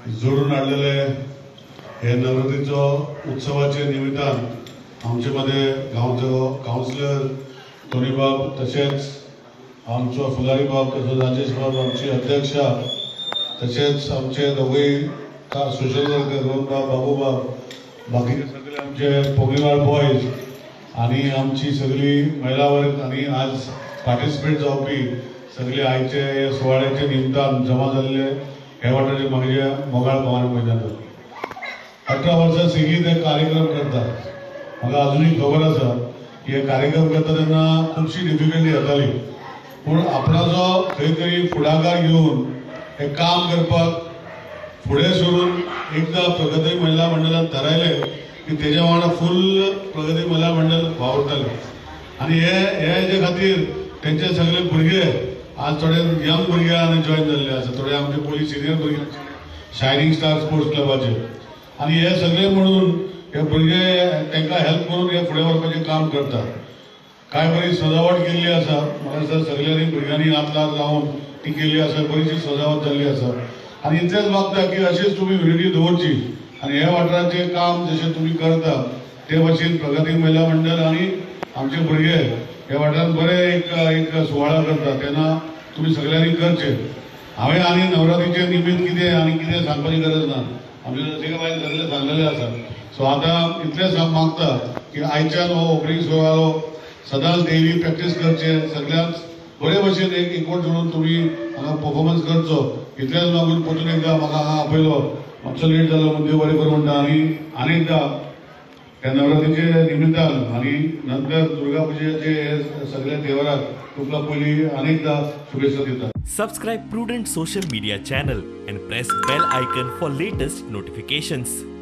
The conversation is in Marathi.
जोडून हाडलेले हे नवरात्रीचो उत्सवाचे निमित्तान आमचे मध्ये गांवचो काउन्सिलर टोनी बाब तशेंच आमचो फुलारी बाब तसोच राजेश बाब आमची अध्यक्षा तशेंच आमचे दोगूय सोशल वर्कर रोहन बाब बाबू बाब बाकीचे सगळे आमचे पोगेवार बॉयज आणि आमची सगळी महिला वर्ग आणि आज पार्टिसिपेट जावपी सगळे आयचे सुवाळ्याचे निमतान जमा जाल्ले हे वाटाचे मागचे मोगाळ भवानी मैदानात 18 वर्सां सेगीत हे कार्यक्रम करतात. म्हाका अजूनही खबर आसा की हे कार्यक्रम करता तेन्ना खूबशी डिफिकल्टी जाताली, पूण आपणाचो खंय तरी फुडाकार घेवन हे काम करपाक फुडें सरून एकदा प्रगती महिला मंडळान थारायले की तेज्या वांगडा फुल प्रगती महिला मंडळ वावरताले. आनी हेजे खातीर तेंचे सगळे भुरगे आज थोडे यंग भुरग्यां जॉइन जाल्ले आसा, थोडे आमचे पयलीं सिनियर भुरगे शायनिंग स्टार स्पोर्ट्स क्लबाचे. आनी हे सगळे म्हणून हे भुरगे तांकां हेल्प करून हे फुडें व्हरपाचें काम करतात. काय बरी सजावट केल्ली आसा, म्हाका दिसता सगळ्यांनी भुरग्यांनी हात लावन ती केल्ली आसा, बरीशी सजावट जाल्ली आसा. आनी इतलेंच मागता की अशीच तुमी युनिटी दवरची आनी हे वाठाराचें काम जशें तुमी करता ते भाशेन प्रगती महिला मंडळ आनी आमचे भुरगे हे वाठारांत बरे एक सुवाळा करता तेन्ना तुमी सगळ्यांनी करचे. हांवें आनी नवरात्रीचे निमित्त कितें सांगपाची गरज ना, आमचे तेका बाय सगळे सांगलेले आसा. सो आतां इतलेंच मागता की आयच्यान हो ओपनिंग सुवाळो सदांच डेली प्रॅक्टीस करचे, सगळ्यांच बरे भशेन एकवट जोडून तुमी हांगा परफॉर्मन्स करचो. इतलेंच मागून परतून एकदां म्हाका हांगा आपयलो, मातसो लेट जालो म्हणजे देव बरें करूं म्हणटा. आनी एकदां ह्या नवरात्रीचे निमित्तान आनी नंतर दुर्गा पुजेचे हे सगळ्या देवराक तुमकां पयलीं अनेकदा शुभेच्छा दिता. Subscribe Prudent social media channel and press bell icon for latest notifications.